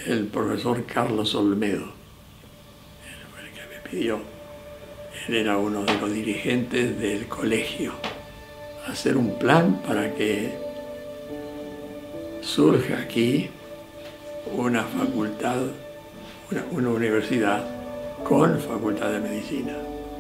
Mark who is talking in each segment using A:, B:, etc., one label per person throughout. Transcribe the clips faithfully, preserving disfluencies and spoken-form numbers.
A: el profesor Carlos Olmedo. Él fue el que me pidió. Él era uno de los dirigentes del colegio. Hacer un plan para que surja aquí una facultad, una, una universidad con facultad de medicina.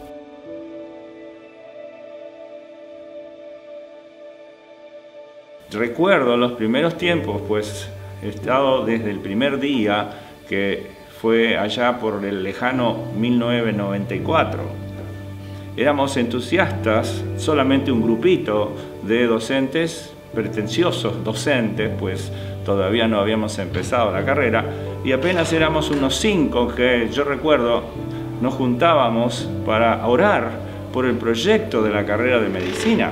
B: Recuerdo los primeros tiempos, pues he estado desde el primer día, que fue allá por el lejano mil novecientos noventa y cuatro. Éramos entusiastas, solamente un grupito de docentes, pretenciosos docentes, pues todavía no habíamos empezado la carrera, y apenas éramos unos cinco que yo recuerdo nos juntábamos para orar por el proyecto de la carrera de medicina.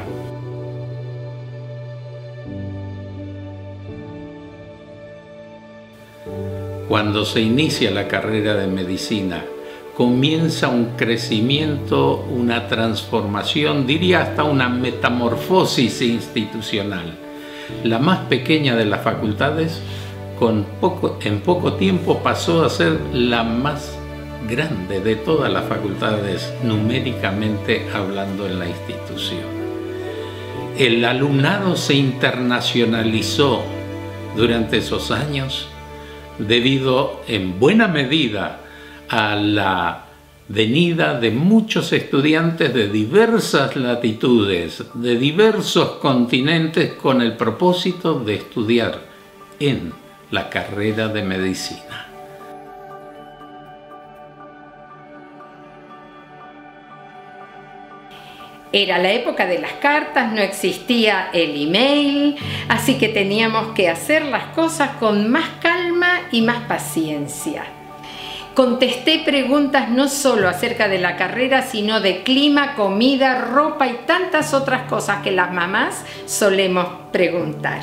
C: Cuando se inicia la carrera de medicina, comienza un crecimiento, una transformación, diría hasta una metamorfosis institucional. La más pequeña de las facultades, con poco, en poco tiempo pasó a ser la más grande de todas las facultades, numéricamente hablando en la institución. El alumnado se internacionalizó durante esos años, debido en buena medida a la venida de muchos estudiantes de diversas latitudes, de diversos continentes, con el propósito de estudiar en la carrera de medicina.
D: Era la época de las cartas, no existía el email, así que teníamos que hacer las cosas con más calma y más paciencia. Contesté preguntas no solo acerca de la carrera, sino de clima, comida, ropa y tantas otras cosas que las mamás solemos preguntar.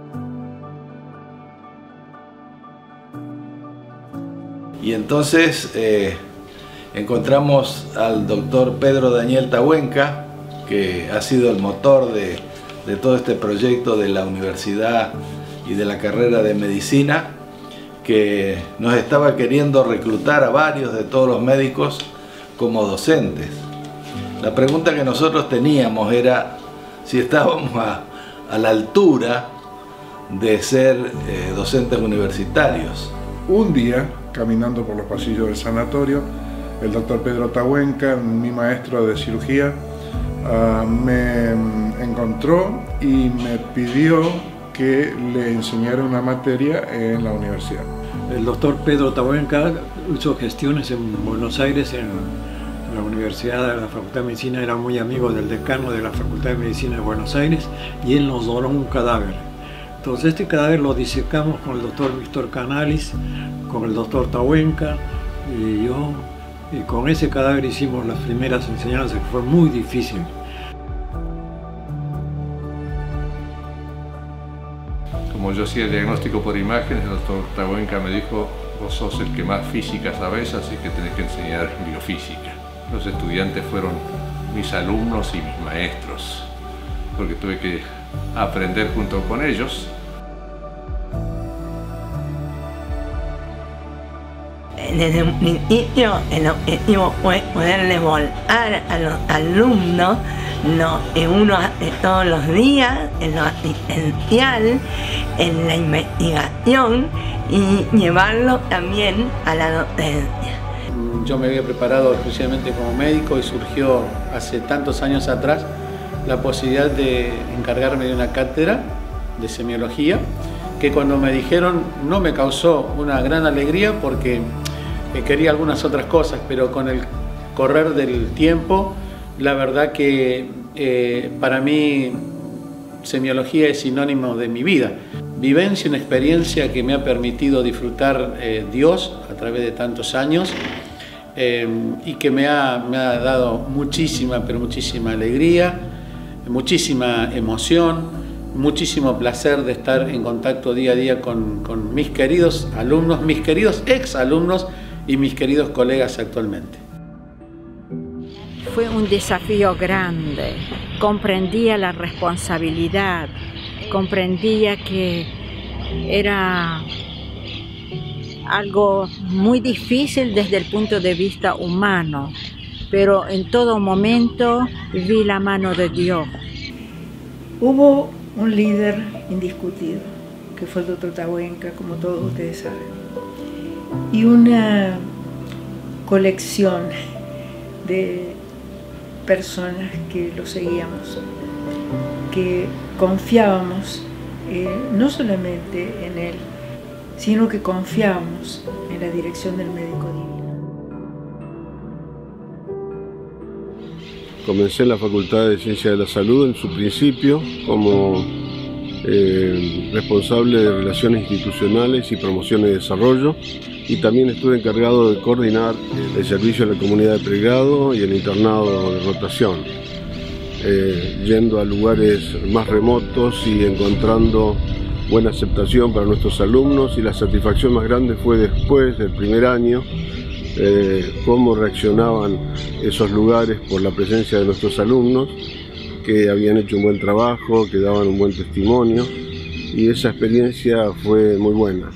E: Y entonces eh, encontramos al doctor Pedro Daniel Tahuenca, que ha sido el motor de, de todo este proyecto de la universidad y de la carrera de medicina, que nos estaba queriendo reclutar a varios de todos los médicos como docentes. La pregunta que nosotros teníamos era si estábamos a, a la altura de ser eh, docentes universitarios.
F: Un día, caminando por los pasillos del sanatorio, el doctor Pedro Tahuenca, mi maestro de cirugía, Uh, me encontró y me pidió que le enseñara una materia en la universidad.
G: El doctor Pedro Tahuenca hizo gestiones en Buenos Aires, en la Universidad de la Facultad de Medicina, era muy amigo del decano de la Facultad de Medicina de Buenos Aires, y él nos donó un cadáver. Entonces este cadáver lo disecamos con el doctor Víctor Canalis, con el doctor Tahuenca y yo. Y con ese cadáver hicimos las primeras enseñanzas, que fue muy difícil.
H: Como yo hacía el diagnóstico por imágenes, el doctor Tahuenca me dijo: vos sos el que más física sabés, así que tenés que enseñar biofísica. Los estudiantes fueron mis alumnos y mis maestros, porque tuve que aprender junto con ellos.
I: Desde un principio el objetivo fue poderle volar a los alumnos lo que uno hace todos los días, en lo asistencial, en la investigación, y llevarlo también a la docencia.
J: Yo me había preparado exclusivamente como médico y surgió hace tantos años atrás la posibilidad de encargarme de una cátedra de semiología, que cuando me dijeron no me causó una gran alegría porque quería algunas otras cosas, pero con el correr del tiempo, la verdad que eh, para mí semiología es sinónimo de mi vida. Vivencia, una experiencia que me ha permitido disfrutar eh, Dios a través de tantos años eh, y que me ha, me ha dado muchísima, pero muchísima alegría, muchísima emoción, muchísimo placer de estar en contacto día a día con, con mis queridos alumnos, mis queridos exalumnos y mis queridos colegas actualmente.
K: Fue un desafío grande, comprendía la responsabilidad, comprendía que era algo muy difícil desde el punto de vista humano, pero en todo momento vi la mano de Dios.
L: Hubo un líder indiscutido, que fue el doctor Tabuenca, como todos ustedes saben, y una colección de personas que lo seguíamos, que confiábamos eh, no solamente en él, sino que confiábamos en la dirección del médico divino.
M: Comencé en la Facultad de Ciencias de la Salud en su principio como eh, responsable de Relaciones Institucionales y Promoción y Desarrollo, y también estuve encargado de coordinar el servicio a la comunidad de pregrado y el internado de rotación, eh, yendo a lugares más remotos y encontrando buena aceptación para nuestros alumnos, y la satisfacción más grande fue después del primer año, eh, cómo reaccionaban esos lugares por la presencia de nuestros alumnos, que habían hecho un buen trabajo, que daban un buen testimonio, y esa experiencia fue muy buena.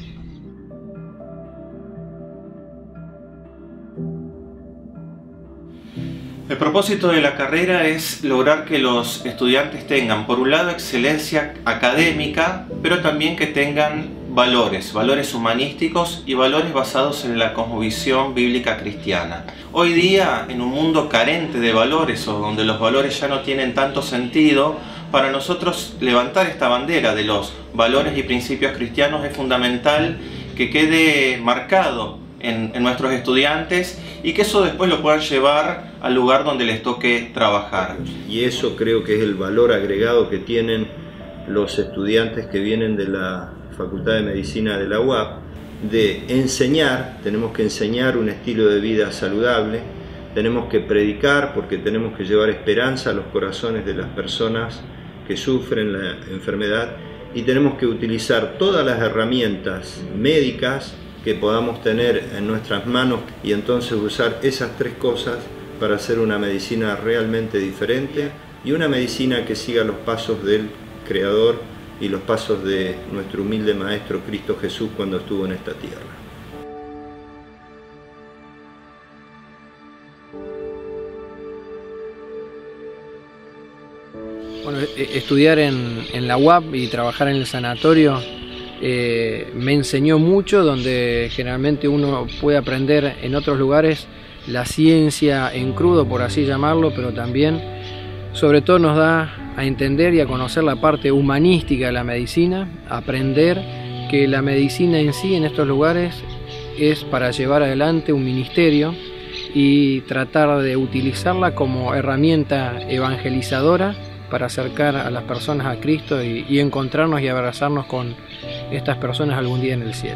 B: El propósito de la carrera es lograr que los estudiantes tengan, por un lado, excelencia académica, pero también que tengan valores, valores humanísticos y valores basados en la cosmovisión bíblica cristiana. Hoy día, en un mundo carente de valores o donde los valores ya no tienen tanto sentido, para nosotros levantar esta bandera de los valores y principios cristianos es fundamental que quede marcado En, en nuestros estudiantes y que eso después lo puedan llevar al lugar donde les toque trabajar.
N: Y eso creo que es el valor agregado que tienen los estudiantes que vienen de la Facultad de Medicina de la U A P, de enseñar. Tenemos que enseñar un estilo de vida saludable, tenemos que predicar porque tenemos que llevar esperanza a los corazones de las personas que sufren la enfermedad, y tenemos que utilizar todas las herramientas médicas que podamos tener en nuestras manos, y entonces usar esas tres cosas para hacer una medicina realmente diferente, y una medicina que siga los pasos del Creador y los pasos de nuestro humilde Maestro Cristo Jesús cuando estuvo en esta tierra.
J: Bueno, estudiar en, en la U A P y trabajar en el sanatorio Eh, me enseñó mucho, donde generalmente uno puede aprender en otros lugares la ciencia en crudo, por así llamarlo, pero también, sobre todo, nos da a entender y a conocer la parte humanística de la medicina, aprender que la medicina en sí en estos lugares es para llevar adelante un ministerio y tratar de utilizarla como herramienta evangelizadora para acercar a las personas a Cristo y, y encontrarnos y abrazarnos con estas personas algún día en el cielo.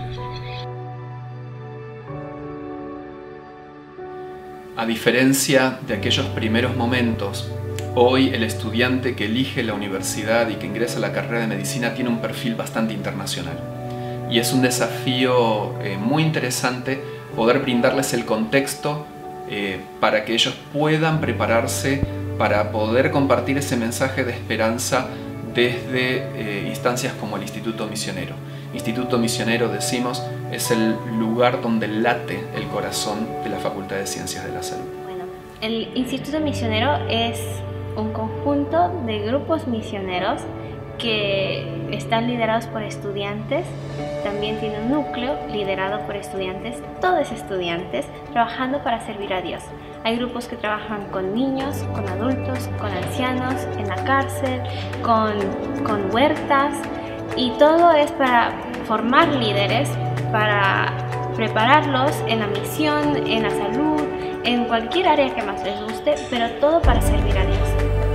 O: A diferencia de aquellos primeros momentos, hoy el estudiante que elige la universidad y que ingresa a la carrera de medicina tiene un perfil bastante internacional. Y es un desafío eh, muy interesante poder brindarles el contexto eh, para que ellos puedan prepararse para poder compartir ese mensaje de esperanza desde eh, instancias como el Instituto Misionero. Instituto Misionero, decimos, es el lugar donde late el corazón de la Facultad de Ciencias de la Salud.
P: Bueno, el Instituto Misionero es un conjunto de grupos misioneros que están liderados por estudiantes. También tiene un núcleo liderado por estudiantes, todos estudiantes, trabajando para servir a Dios. Hay grupos que trabajan con niños, con adultos, con ancianos, en la cárcel, con, con huertas, y todo es para formar líderes, para prepararlos en la misión, en la salud, en cualquier área que más les guste, pero todo para servir a Dios.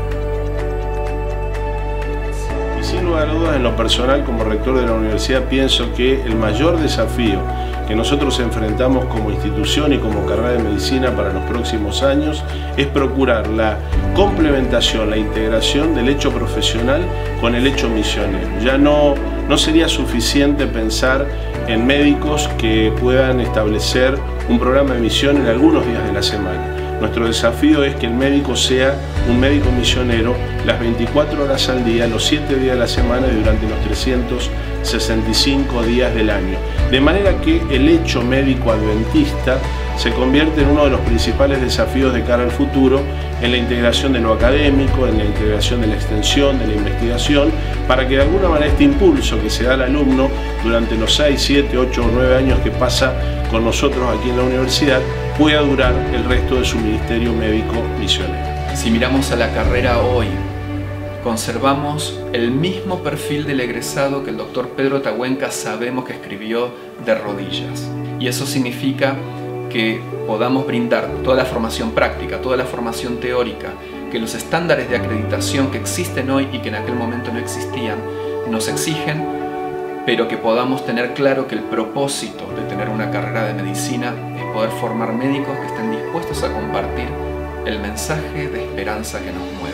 Q: Y sin lugar a dudas, en lo personal, como rector de la universidad, pienso que el mayor desafío que nosotros enfrentamos como institución y como carrera de medicina para los próximos años es procurar la complementación, la integración del hecho profesional con el hecho misionero. Ya no, no sería suficiente pensar en médicos que puedan establecer un programa de misión en algunos días de la semana. Nuestro desafío es que el médico sea un médico misionero las veinticuatro horas al día, los siete días de la semana y durante los trescientos sesenta y cinco días del año. De manera que el hecho médico adventista se convierte en uno de los principales desafíos de cara al futuro en la integración de lo académico, en la integración de la extensión, de la investigación, para que de alguna manera este impulso que se da al alumno durante los seis, siete, ocho o nueve años que pasa con nosotros aquí en la universidad pueda durar el resto de su ministerio médico misionero.
O: Si miramos a la carrera hoy, conservamos el mismo perfil del egresado que el doctor Pedro Tahuenca sabemos que escribió de rodillas. Y eso significa que podamos brindar toda la formación práctica, toda la formación teórica, que los estándares de acreditación que existen hoy y que en aquel momento no existían, nos exigen, pero que podamos tener claro que el propósito de tener una carrera de medicina es poder formar médicos que estén dispuestos a compartir el mensaje de esperanza que nos mueve.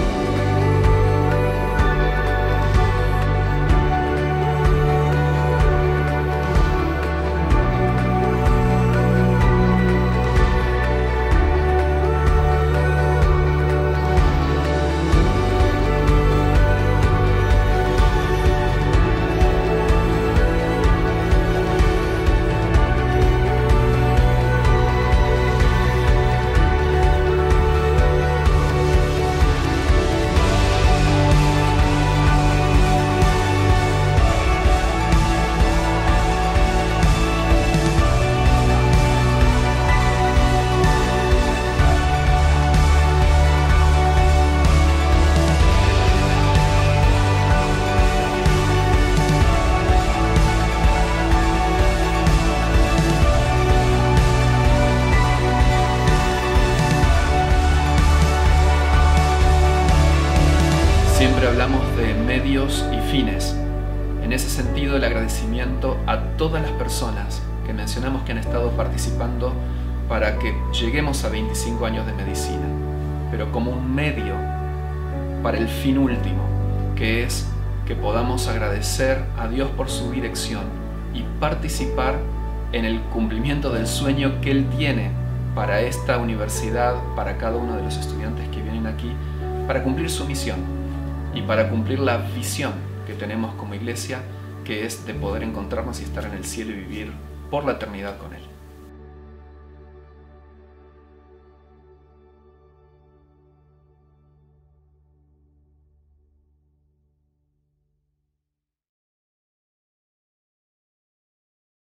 O: Siempre hablamos de medios y fines. En ese sentido, el agradecimiento a todas las personas que mencionamos que han estado participando para que lleguemos a veinticinco años de medicina, pero como un medio para el fin último, que es que podamos agradecer a Dios por su dirección y participar en el cumplimiento del sueño que Él tiene para esta universidad, para cada uno de los estudiantes que vienen aquí, para cumplir su misión y para cumplir la visión que tenemos como iglesia, que es de poder encontrarnos y estar en el cielo y vivir por la eternidad con Él.